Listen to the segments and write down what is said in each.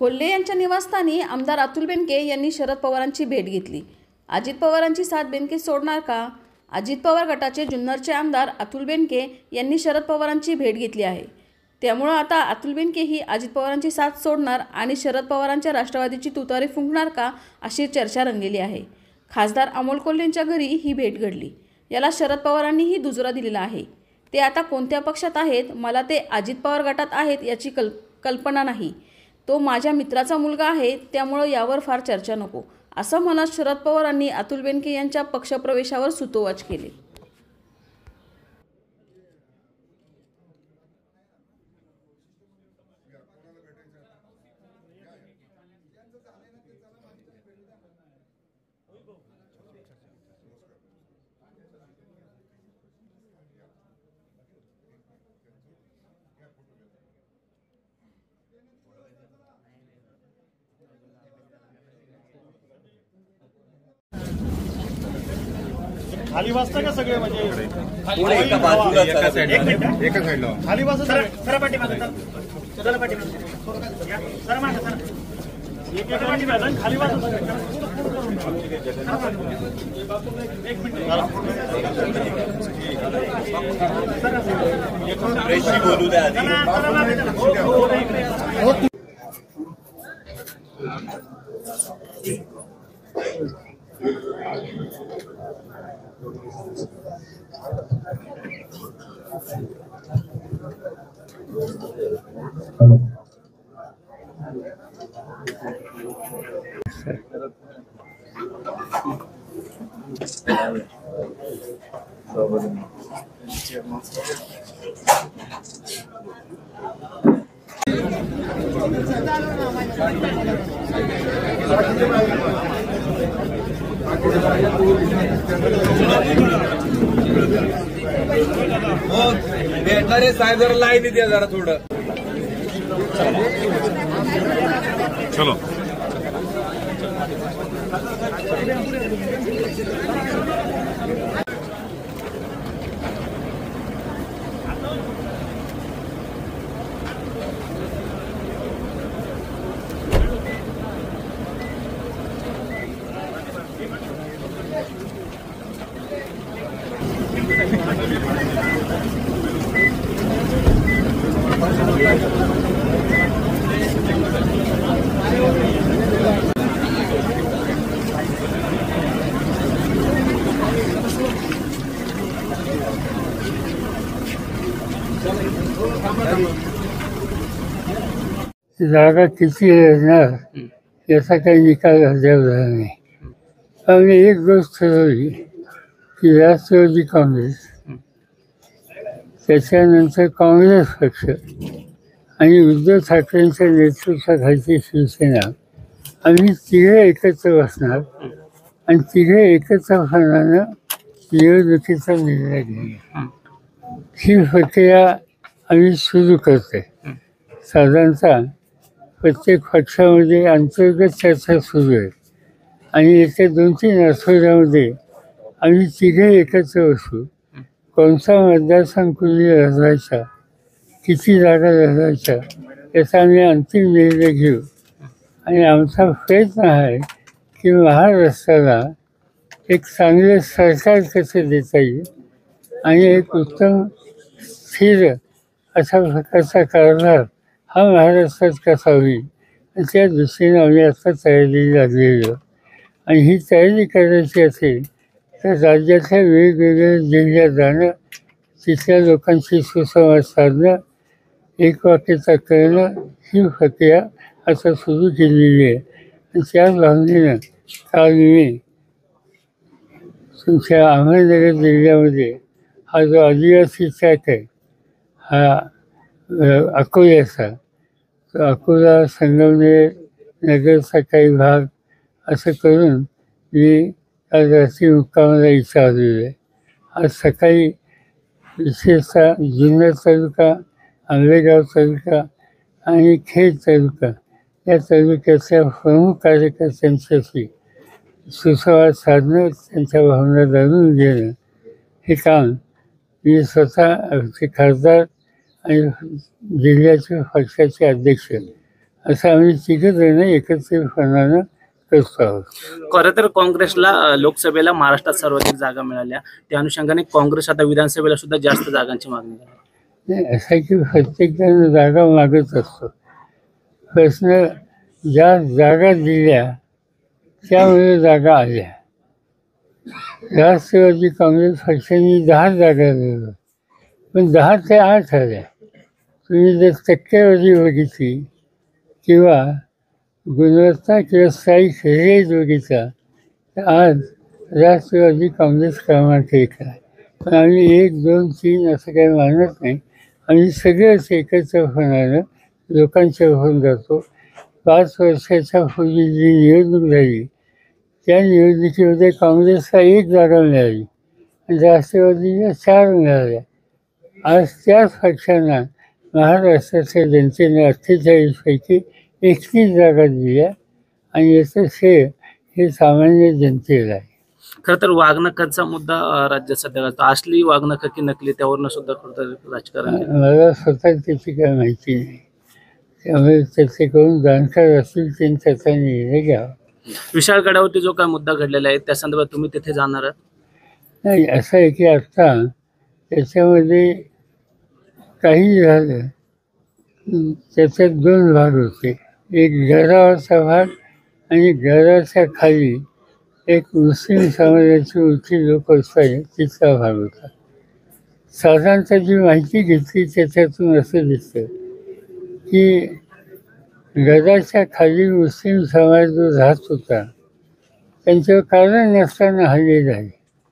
कोल्हे यांच्या निवासस्थानी आमदार अतुल बेनके यांनी शरद पवारांची भेट घेतली। अजित पवारांची साथ बेनके सोडणार का? अजित पवार गटाचे जुन्नरचे आमदार अतुल बेनके यांनी शरद पवारांची भेट घेतली आहे। त्यामुळे आता अतुल बेनके ही अजित पवारांची साथ सोडणार आणि शरद पवारांच्या राष्ट्रवादीची तुतारी फुंकणार का, अशी चर्चा रंगलेली आहे। खासदार अमोल कोल्हेंच्या घरी ही भेट घडली। याला शरद पवारांनीही दुजोरा दिलेला आहे। ते आता कोणत्या पक्षात आहेत, मला ते अजित पवार गटात आहेत याची कल्पना नाही। तो माझ्या मित्राचा मुलगा आहे, त्यामुळे यावर फार चर्चा नको, असं म्हणत शरद पवारांनी अतुल बेनके यांच्या पक्षप्रवेशावर सूतोवाच केले। खाली वाजता का सगळे म्हणजे एका बाजूला एका साईडला खाली वाजता सर पाठीमागे सर पाठीमागे सर मागे सर एक पाठीमागे खाली वाजता एक मिनिट प्रेशी बोलू द्या भेटणारे साहेब जरा लाईन द्या जरा थोडं चलो जागा किती येणार याचा काही निकाल अद्याप झाला नाही। आम्ही एक गोष्ट ठरवली की राष्ट्रवादी काँग्रेस, त्याच्यानंतर काँग्रेस पक्ष आणि उद्धव ठाकरेंच्या नेतृत्वाखालची शिवसेना, आम्ही तिघे एकत्र बसणार आणि तिघे एकत्रपणानं निवडणुकीचा निर्णय घेणार। ही प्रक्रिया आम्ही सुरू करतोय। साधारणतः प्रत्येक पक्षामध्ये अंतर्गत चर्चा सुरू आहे आणि येत्या 2-3 आठवड्यामध्ये आम्ही तिघे एकत्र बसू। कोणता मतदारसंघ कुणी लढवायचा, किती जागा लढवायच्या याचा आम्ही अंतिम निर्णय घेऊ आणि आमचा प्रयत्न आहे की महाराष्ट्राला एक चांगले सरकार कसं देता येईल आणि एक उत्तम स्थिर अशा प्रकारचा कारभार हा महाराष्ट्रात कसा होईल आणि त्या दृष्टीने आम्ही आता तयारी लागलेली आहोत। आणि ही तयारी करायची असेल तर राज्याच्या वेगवेगळ्या जिल्ह्यात जाणं, तिथल्या लोकांशी सुसंवाद साधणं, एकवाक्यता करणं, ही प्रक्रिया आता सुरू केलेली आहे। आणि त्या भावनेनं काल मी तुमच्या अहमदनगर जिल्ह्यामध्ये हा जो आदिवासी ट्रॅक आहे, हा अकोल्याचा, अकोला, संगमनेर, नगरचा काही भाग असं करून मी आज रात्री मुक्कामाला इथं आलेलो आहे। आज सकाळी विशेषतः जुन्नर तालुका, आंबेगाव तालुका आणि खेड तालुका या तालुक्याच्या प्रमुख कार्यकर्त्यांच्याशी सुसंवाद साधणं, त्यांच्या भावना जाणून घेणं, हे काम मी स्वतः आमचे खासदार आणि जिल्ह्याचे पक्षाचे अध्यक्ष असं आम्ही तिघजण एकत्रितपणानं करतो आहोत. खरं तर काँग्रेसला लोकसभेला महाराष्ट्रात सर्वाधिक जागा मिळाल्या, त्या अनुषंगाने काँग्रेस आता विधानसभेला सुद्धा जास्त जागांची मागणी करते. नाही, असं की प्रत्येकजण जागा मागत असतो. प्रश्न ज्या जागा दिल्या त्यामुळे जागा आल्या. राष्ट्रवादी काँग्रेस पक्षाने 10 जागा दिल्या, पण 10 ते 8 आल्या. तुम्ही जर टक्केवारी बघितली किंवा गुणवत्ता किंवा स्थायिक रेट बघितला तर आज राष्ट्रवादी काँग्रेस क्रमांक 1 आहे. पण आम्ही 1, 2, 3 असं काही मानत नाही. आम्ही सगळेच एकत्रपणानं लोकांच्या होऊन जातो. 5 वर्षाच्या पूर्वी जी निवडणूक झाली त्या निवडणुकीमध्ये काँग्रेसला 1 जागा मिळाली आणि राष्ट्रवादीला 4 मिळाल्या. आज त्याच पक्षांना महाराष्ट्राच्या जनतेने 48 पैकी 31 जागा दिल्या आणि याचं श्रेय हे सामान्य जनतेला आहे. खरं तर वागणकांचा मुद्दा राज्यात सध्या गाजतो. असली वागणकं की नकली त्यावरनं सुद्धा खरं तर राजकारण आहे. मला स्वतः त्याची काय माहिती नाही, त्यामुळे त्याचे करून जाणकार असतील त्यांनी त्याचा निर्णय घ्यावा. विशाळगडावरती जो काय मुद्दा घडलेला आहे त्या संदर्भात तुम्ही तिथे जाणार आहात? नाही, असं आहे की आत्ता त्याच्यामध्ये काही झालं त्याच्यात 2 भाग होते. एक घरावरचा भाग आणि घराच्या खाली एक मुस्लिम समाजाची मोठी लोक असतात तिथला भाग होता. साधारणतः जी माहिती घेतली त्याच्यातून असं दिसतं की घराच्या खाली मुस्लिम समाज जो राहत होता त्यांच्यावर कारण नसताना हल्ले झाले.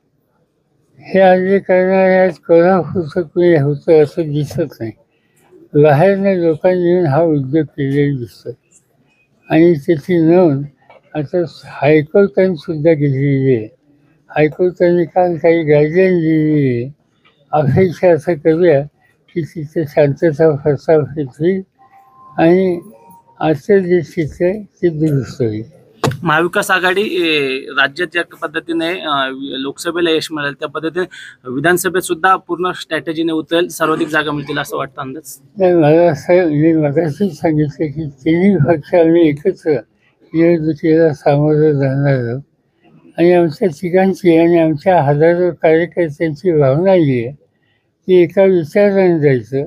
हे हल्ले करणाऱ्या कोल्हापूरचं कुणी होतं असं दिसत नाही. बाहेरनं लोकांनी येऊन हा उद्योग केलेला दिसतो आणि त्याची नोंद आता हायकोर्टाने सुद्धा घेतलेली आहे. हायकोर्टाने काल काही गाईडलाईन दिलेली आहे. अपेक्षा असं करूया की तिथे शांतता प्रस्थापित होईल आणि आजचं जे चित्र आहे ते दुरुस्त होईल. महाविकास आघाडी राज्यात ज्या पद्धतीने लोकसभेला यश मिळेल त्या पद्धतीने विधानसभेत सुद्धा पूर्ण स्ट्रॅटेजीने उतरेल, सर्वाधिक जागा मिळतील असं वाटतं अंदाज? नाही, मला असं मी मगाशीच सांगितलं की तिन्ही पक्ष आम्ही एकत्र निवडणुकीला सामोरं जाणार आहोत आणि आमच्या तिघांची आणि आमच्या हजारो कार्यकर्त्यांची भावना ही आहे की एका विचाराने जायचं,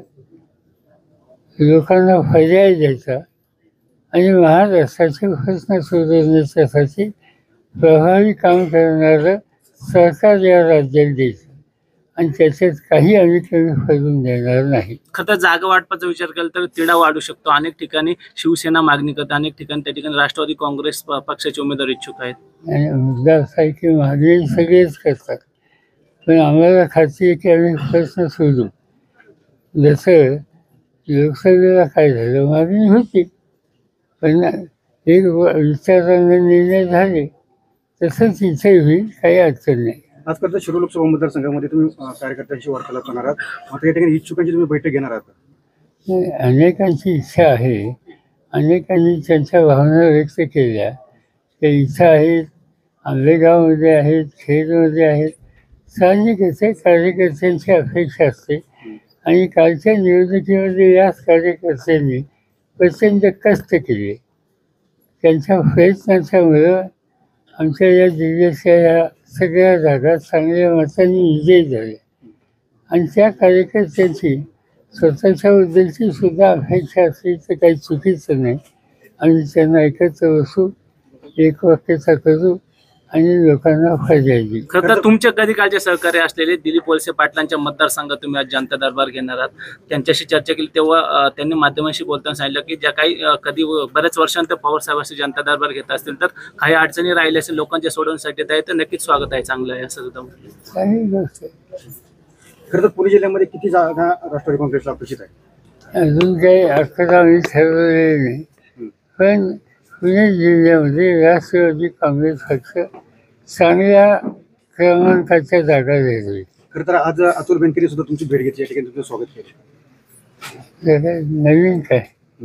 लोकांना पर्याय द्यायचा आणि महाराष्ट्राचे प्रश्न सोडवण्यासाठी प्रभावी काम करणारं सरकार या राज्यात द्यायचं आणि त्याच्यात काही आम्ही कमी पडून देणार नाही. खरं तर जागा वाटपाचा विचार केला तर तिढा वाढू शकतो. अनेक ठिकाणी शिवसेना मागणी करते, अनेक ठिकाणी त्या ठिकाणी राष्ट्रवादी काँग्रेस पक्षाचे उमेदवार इच्छुक आहेत. आणि मुद्दा असा आहे की मागणी सगळेच करतात, पण आम्हाला खात्री आहे की आम्ही प्रश्न सोडू. जसं लोकसभेला काय झालं, मागणी होती पण एक विचाराने निर्णय झाले, तसंच इथे होईल, काही अडचण नाही. आजपर्यंत शिरूर लोकसभा मतदारसंघामध्ये तुम्ही कार्यकर्त्यांशी वार्तालाप करणार आहात, मात्र या ठिकाणी इच्छुकांची तुम्ही बैठक घेणार आहात? अनेकांची इच्छा आहे, अनेकांनी त्यांच्या भावना व्यक्त केल्या. त्या इच्छा आहेत, आंबेगावमध्ये आहेत, खेडमध्ये आहेत. साहजिकच आहे, कार्यकर्त्यांची अपेक्षा असते आणि कालच्या निवडणुकीमध्ये याच कार्यकर्त्यांनी प्रचंड कष्ट केले. त्यांच्या प्रयत्नाच्यामुळं आमच्या या जिल्ह्याच्या या सगळ्या जागा चांगल्या मतांनी विजयी झाल्या आणि त्या कार्यकर्त्यांची स्वतःच्याबद्दलची सुद्धा अपेक्षा असली तर काही चुकीचं नाही. आम्ही त्यांना एकत्र बसू, एक वाक्यता करू आणि लोकांना पर्याय देऊ. खरं तर तुमच्या कधी कालचे सहकार्य असलेले दिलीप वळसे पाटलांच्या मतदारसंघात तुम्ही आज जनता दरबार घेणार आहात. त्यांच्याशी चर्चा केली तेव्हा त्यांनी माध्यमांशी बोलताना सांगितलं की ज्या काही कधी बऱ्याच वर्षांतर पवार साहेबांशी जनता दरबार घेत असतील तर काही अडचणी राहिल्या असेल लोकांच्या सोडवण्यासाठी तर नक्कीच स्वागत आहे, चांगलं आहे असं सुद्धा म्हटलं. काही गोष्ट खरं तर पुणे जिल्ह्यामध्ये किती जागा राष्ट्रवादी काँग्रेसला अपेक्षित आहे? अजून काही अर्थात आम्ही ठरवलेले नाही, पण पुणे जिल्ह्यामध्ये राष्ट्रवादी काँग्रेस पक्ष चांगल्या क्रमांकाच्या जागा घेतली. खरं तर आज अतुल बेनकेने सुद्धा तुमची भेट घेतली, या ठिकाणी तुमचं स्वागत केलं. नवीन काय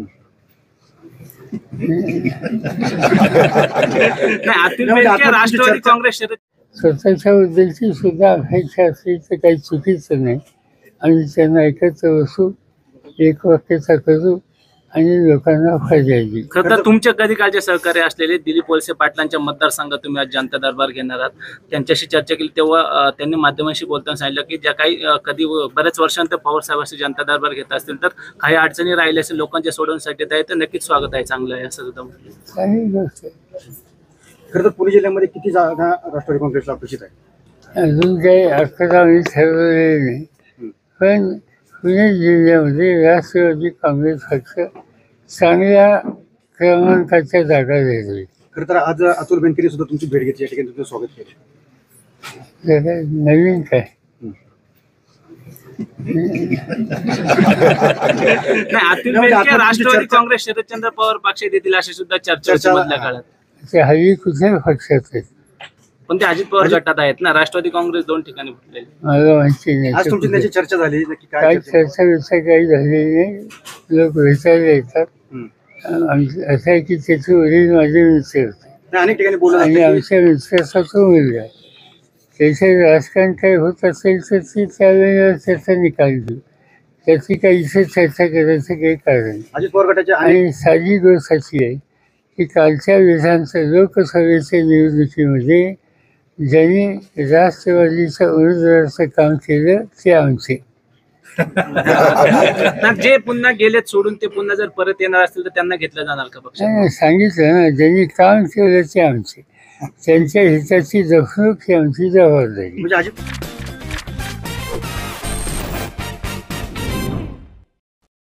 राष्ट्रवादी काँग्रेस स्वतःच्या बद्दलची सुद्धा अपेक्षा असली तर काही चुकीचं नाही. आम्ही त्यांना एकत्र बसू, एक वाक्यता करू आणि लोकांना फायद्याची. खरं तर तुमचे कधी काळचे सहकार्य असलेले दिलीप वळसे पाटलांच्या मतदारसंघात तुम्ही आज जनता दरबार घेणार आहात, त्यांच्याशी चर्चा केली तेव्हा त्यांनी माध्यमांशी बोलताना सांगितलं की ज्या काही कधी बऱ्याच वर्षांत पवार साहेबांशी जनता दरबार घेत असतील तर काही अडचणी राहिल्या असेल लोकांच्या सोडवण्यासाठी तर नक्कीच स्वागत आहे, चांगलं आहे असं सुद्धा म्हटलं. काही गोष्ट खरं तर पुणे जिल्ह्यामध्ये किती जागा राष्ट्रवादी काँग्रेसला अपेक्षित आहे? अजून काही आकडा आम्ही ठरवलेले नाही, पण पुणे जिल्ह्यामध्ये राष्ट्रवादी काँग्रेस पक्ष चांगल्या क्रमांकाच्या जागा देते. खरं तर आज अतुल बेनकेने सुद्धा तुमची भेट घेतली, या ठिकाणी तुमचं स्वागत केलं. जरा नवीन काय नाही, अतुल बेनके राष्ट्रवादी काँग्रेस शरदचंद्र पवार पक्ष देतील अशी सुद्धा चर्चा होती मधल्या काळात. ते हल्ली कुठल्याही पक्षात आहेत, पण ते अजित पवार गटात आहेत ना, राष्ट्रवादी काँग्रेस 2 ठिकाणी फुटलेले. मला माहिती आज तुमची नाही त्याची चर्चा झाली, नक्की काय काही चर्चा? चर्चा विषय काही झालेली नाही. लोक विचारले येतात. असं आहे की त्याचे वडील माझे मित्र होते नाही, अनेक ठिकाणी बोलत आणि असतात की आमच्या मित्राचा तो मुलगा आहे. त्याचे राजकारण काही होत असेल तर ती त्यावेळेला त्याचा निकाल देऊ, त्याची काही इथे चर्चा करायचं काही कारण नाही. अजित पवार गटाचे अनेक आणि साधी गोष्ट अशी आहे की कालच्या विधानसभा लोकसभेच्या निवडणुकीमध्ये ज्यांनी राष्ट्रवादीच्या उमेदवाराचं काम केलं ते आमचे. ना, जे पुन्हा गेलेत सोडून ते पुन्हा जर परत येणार असतील तर त्यांना घेतलं जाणार का पक्ष? नाही, सांगितलं ना, ज्यांनी काम केलं ते आमचे, त्यांच्या हिताची जपणूक ही आमची जबाबदारी. म्हणजे अजित